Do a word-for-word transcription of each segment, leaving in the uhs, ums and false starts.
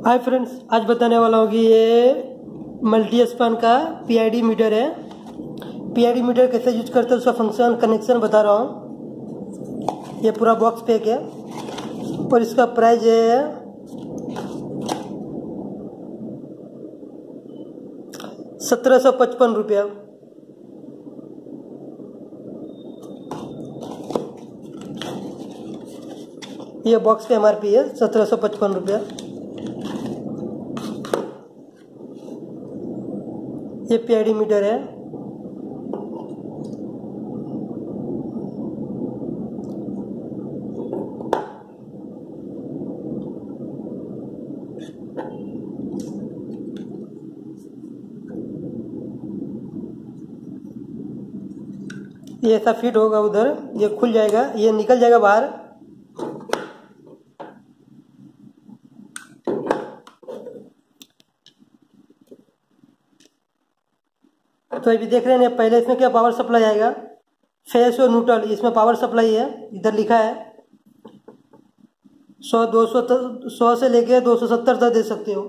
Hi friends, आज बताने वाला हूँ कि ये मल्टी स्पान का पीआईडी मीटर है। पीआईडी मीटर कैसे यूज करते हैं उसका फंक्शन कनेक्शन बता रहा हूँ। ये पूरा बॉक्स पैक है और इसका प्राइस है सत्रह सौ पचपन रुपया। ये बॉक्स का एमआरपी है सत्रह सौ पचपन रुपया। ये पीआईडी मीटर है। ये ऐसा फिट होगा, उधर ये खुल जाएगा, ये निकल जाएगा बाहर। तो अभी देख रहे हैं, पहले इसमें क्या पावर सप्लाई आएगा, फेस और न्यूट्रल, इसमें पावर सप्लाई है, इधर लिखा है सौ दो सौ सौ से लेके दो सौ सत्तर तक दे सकते हो।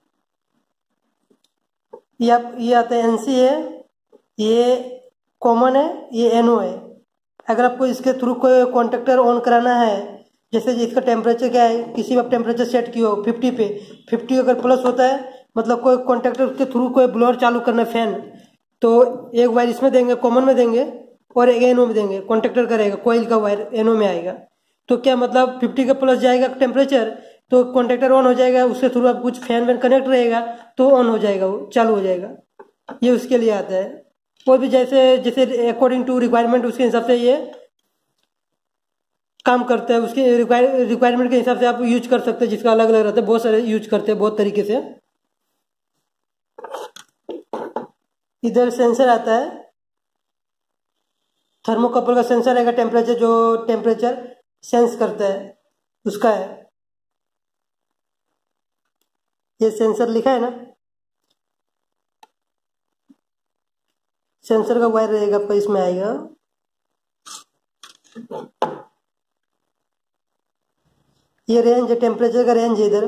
ये आप ये आता है एनसी है, ये कॉमन है, ये एनओ है। अगर आपको इसके थ्रू कोई कॉन्टेक्टर ऑन कराना है, जैसे इसका टेम्परेचर क्या है, किसी भी आप टेम्परेचर सेट किए हो फिफ्टी पे, फिफ्टी अगर प्लस होता है मतलब कोई कॉन्टेक्टर के थ्रू कोई ब्लोअर चालू करना है फैन, तो एक वायर इसमें देंगे, कॉमन में देंगे, और एक एनओ में देंगे। कॉन्ट्रैक्टर करेगा, कोयल का वायर एनओ में आएगा। तो क्या मतलब फिफ्टी का प्लस जाएगा टेम्परेचर, तो कॉन्ट्रैक्टर ऑन हो जाएगा, उसके थ्रू आप कुछ फैन वैन कनेक्ट रहेगा तो ऑन हो जाएगा, वो चालू हो जाएगा। ये उसके लिए आता है। और भी जैसे जैसे अकॉर्डिंग टू रिक्वायरमेंट उसके हिसाब से ये काम करता है। उसके रिक्वायरमेंट के हिसाब से आप यूज कर सकते हैं, जिसका अलग अलग रहता है। बहुत सारे यूज करते हैं बहुत तरीके से। इधर सेंसर आता है, थर्मोकपल का सेंसर रहेगा, टेम्परेचर जो टेम्परेचर सेंस करता है उसका है। ये सेंसर लिखा है ना, सेंसर का वायर रहेगा आपका, इसमें आएगा। ये रेंज है, टेम्परेचर का रेंज है इधर।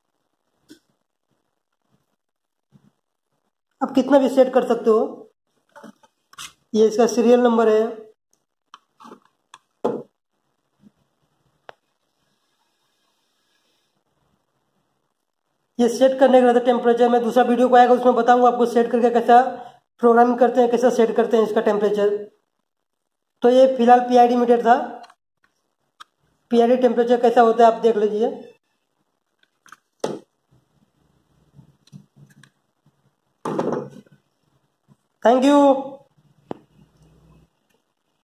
आप कितना भी सेट कर सकते हो। ये इसका सीरियल नंबर है। ये सेट करने का रहता है टेम्परेचर। में दूसरा वीडियो को आएगा, उसमें बताऊंगा आपको सेट करके कैसा प्रोग्रामिंग करते हैं, कैसा सेट करते हैं इसका टेम्परेचर। तो ये फिलहाल पीआईडी मीटर था। पीआईडी टेम्परेचर कैसा होता है आप देख लीजिए। Thank you.